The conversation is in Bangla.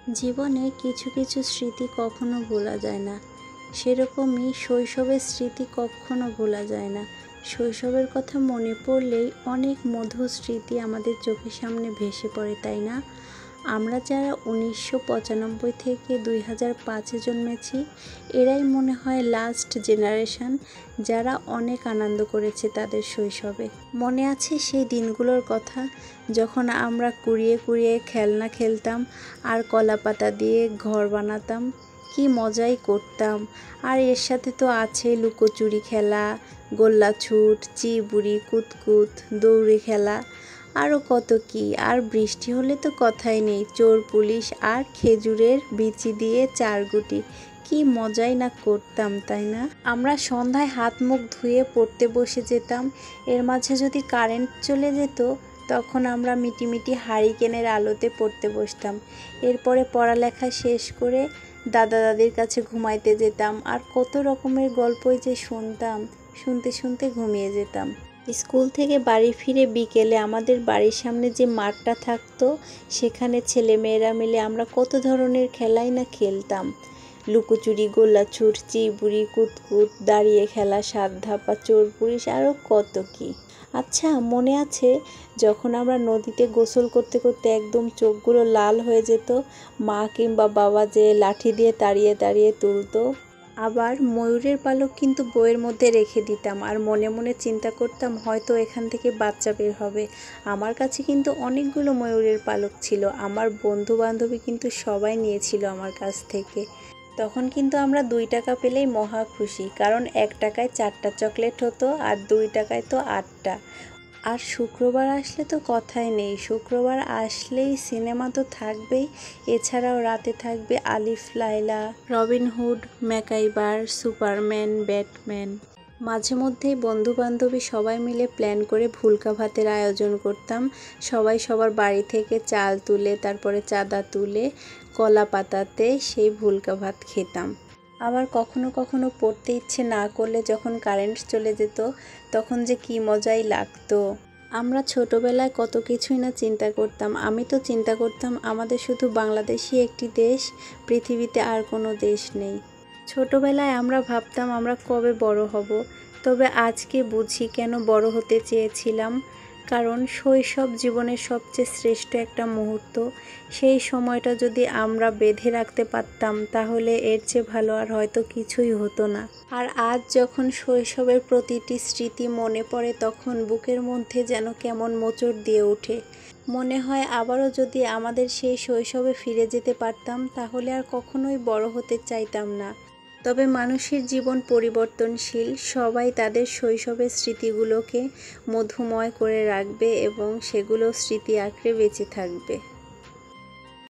জীবনে কিছু কিছু স্মৃতি কখনো ভোলা যায় না। সেরকমই শৈশবের স্মৃতি কখনো ভোলা যায় না। শৈশবের কথা মনে পড়লেই অনেক মধুর স্মৃতি আমাদের চোখের সামনে ভেসে পড়ে, তাই না? আমরা যারা 1995 থেকে 2005-এ জন্মেছি, এরাই মনে হয় লাস্ট জেনারেশন যারা অনেক আনন্দ করেছে তাদের শৈশবে। মনে আছে সেই দিনগুলোর কথা, যখন আমরা কুড়িয়ে কুড়িয়ে খেলনা খেলতাম আর কলা পাতা দিয়ে ঘর বানাতাম। কি মজাই করতাম। আর এর সাথে তো আছে লুকোচুরি খেলা, গোল্লা ছুট, চিবুড়ি, কুতকুত, দৌড়ি খেলা, আরও কত কি। আর বৃষ্টি হলে তো কথাই নেই, চোর পুলিশ আর খেজুরের বিচি দিয়ে চারগুটি। কি মজাই না করতাম, তাই না? আমরা সন্ধ্যায় হাত মুখ ধুয়ে পড়তে বসে যেতাম। এর মাঝে যদি কারেন্ট চলে যেত, তখন আমরা মিটিমিটি হারিকেনের আলোতে পড়তে বসতাম। এরপরে পড়ালেখা শেষ করে দাদা দাদির কাছে ঘুমাইতে যেতাম। আর কত রকমের গল্পই যে শুনতাম, শুনতে শুনতে ঘুমিয়ে যেতাম। স্কুল থেকে বাড়ি ফিরে বিকেলে আমাদের বাড়ির সামনে যে মাঠটা থাকতো, সেখানে ছেলেমেয়েরা মিলে আমরা কত ধরনের খেলাই না খেলতাম। লুকোচুরি, গোল্লাছুট, চিবুড়ি, কুতকুত, দাঁড়িয়ে খেলা, সাত ধাপা, চোর পুলিশ, আরও কত কি। আচ্ছা, মনে আছে যখন আমরা নদীতে গোসল করতে করতে একদম চোখগুলো লাল হয়ে যেত, মা কিংবা বাবা যে লাঠি দিয়ে তাড়িয়ে তাড়িয়ে তুলতো? আবার ময়ূরের পালক কিন্তু বইয়ের মধ্যে রেখে দিতাম আর মনে মনে চিন্তা করতাম হয়তো এখান থেকে বাচ্চা বের হবে। আমার কাছে কিন্তু অনেকগুলো ময়ূরের পালক ছিল। আমার বন্ধু বান্ধবী কিন্তু সবাই নিয়েছিল আমার কাছ থেকে। তখন কিন্তু আমরা 2 টাকা পেলেই মহা খুশি, কারণ 1 টাকায় 4টা চকলেট হতো আর 2 টাকায় তো 8টা। আর শুক্রবার আসলে তো কথাই নেই, শুক্রবার আসলেই সিনেমা তো থাকবেই। এছাড়াও রাতে থাকবে Alif Laila, Robin Hood, MacGyver, Superman, Batman. মাঝে মধ্যেই বন্ধু বান্ধবী সবাই মিলে প্ল্যান করে ভুলকা ভাতের আয়োজন করতাম। সবাই সবার বাড়ি থেকে চাল তুলে, তারপরে চাঁদা তুলে কলা পাতাতে সেই ভুলকা ভাত খেতাম। আবার কখনো কখনো পড়তে ইচ্ছে না করলে যখন কারেন্ট চলে যেত, তখন যে কি মজাই লাগতো। আমরা ছোটবেলায় কত কিছুই না চিন্তা করতাম। আমি তো চিন্তা করতাম আমাদের শুধু বাংলাদেশই একটি দেশ, পৃথিবীতে আর কোনো দেশ নেই। ছোটবেলায় আমরা ভাবতাম আমরা কবে বড় হব। তবে আজকে বুঝি কেন বড় হতে চেয়েছিলাম। কারণ শৈশব জীবনের সবচেয়ে শ্রেষ্ঠ একটা মুহূর্ত। সেই সময়টা যদি আমরা বেঁধে রাখতে পারতাম, তাহলে এর চেয়ে ভালো আর হয়তো কিছুই হতো না। আর আজ যখন শৈশবের প্রতিটি স্মৃতি মনে পড়ে, তখন বুকের মধ্যে যেন কেমন মোচড় দিয়ে ওঠে। মনে হয় আবারও যদি আমাদের সেই শৈশবে ফিরে যেতে পারতাম, তাহলে আর কখনোই বড় হতে চাইতাম না। তবে মানুষের জীবন পরিবর্তনশীল, সবাই তাদের শৈশবের স্মৃতিগুলোকে মধুময় করে রাখবে এবং সেগুলো স্মৃতি আঁকড়ে বেঁচে থাকবে।